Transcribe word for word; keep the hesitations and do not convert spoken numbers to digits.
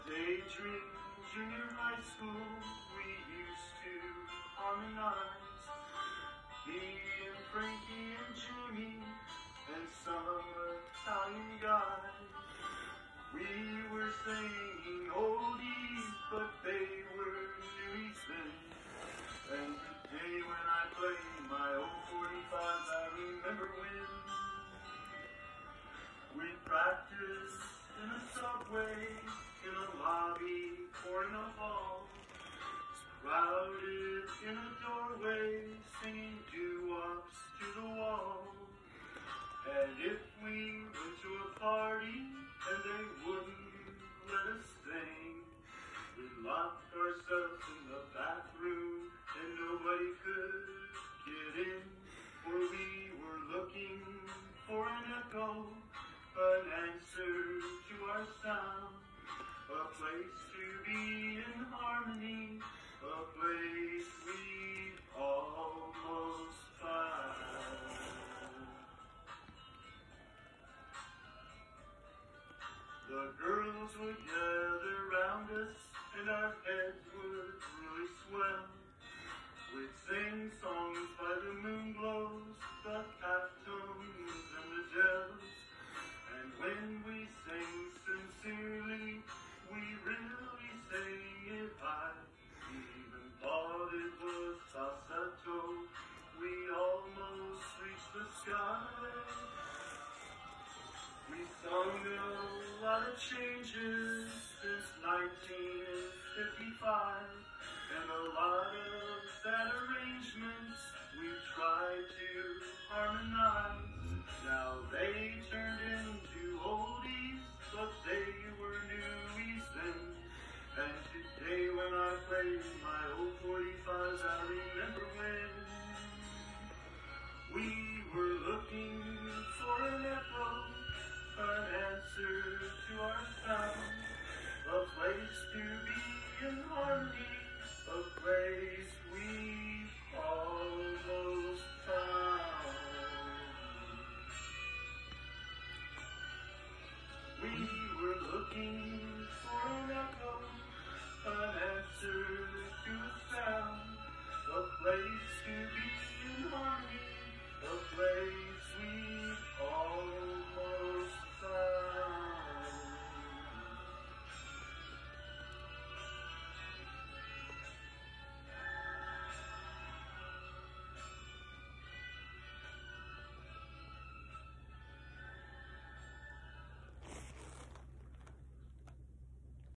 Daydream, junior high school, we used to harmonize. Me and Frankie and Jimmy and some Italian guys. We were singing oldies, but they were newies then. And today when I play my old forty-five, I remember when we practiced in a subway, in a lobby, or in a hall, crowded in a doorway, singing doo-wops to the wall. And if we went to a party and they wouldn't let us sing, we locked ourselves in the bathroom and nobody could get in, for we were looking for an echo, an answer to our sound, a place to be in harmony, a place we almost found. The girls would gather round us and our heads would really swell. We'd sing songs by the moon glows, the half tones and the jells. And when we sang sincerely, we really sang it high. Even thought it was falsetto, we almost reached the sky. We sung a lot of changes since nineteen fifty-five, and a lot of sad arrangements we tried to harmonize. Now they turned into oldies, but they were newies then. And today when I play my old forty-fives, I remember when we were looking for an echo, an answer to our sound, a place to be in harmony, a place